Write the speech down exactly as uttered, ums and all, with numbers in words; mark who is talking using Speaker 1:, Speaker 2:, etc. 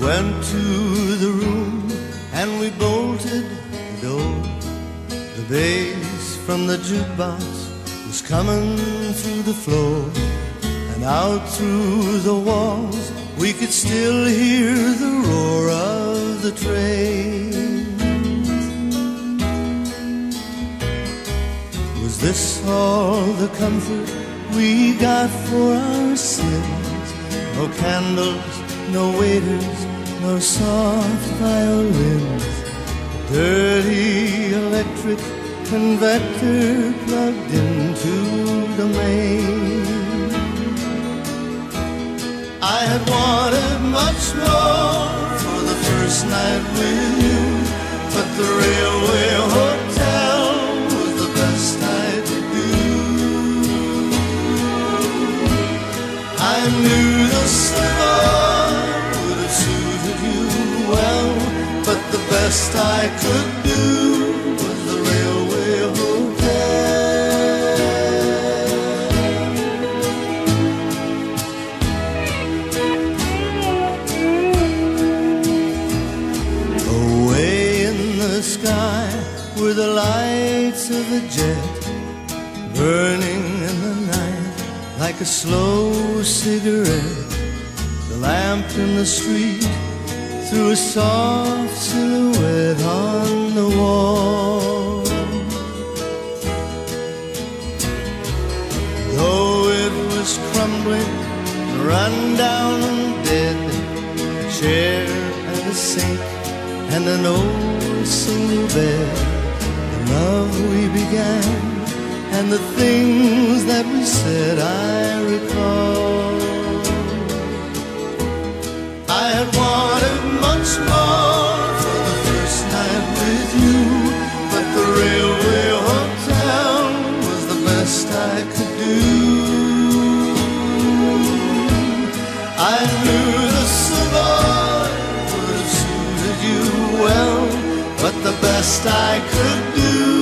Speaker 1: went to the room and we bolted the door. The bass from the jukebox was coming through the floor, and out through the walls we could still hear the roar of the train. Was this all the comfort we got for our sins? No candles, no waiters, no soft violins. A dirty electric convector plugged into the main. I had wanted much more for the first night with you, but the railway hotel was the best I could do. I knew the Savoy would have suited you well, but the best I could do was the railway hotel. Away in the sky were the lights of a jet, burning in the night like a slow cigarette. The lamp in the street threw a soft silhouette on the wall. Though it was crumbling, run down and dead, a chair and a sink and an old single bed. The love we began and the things that we said I recall. I had wanted much more for the first night with you, but the railway hotel was the best I could do. I knew the Savoy would have suited you well, but the best I could do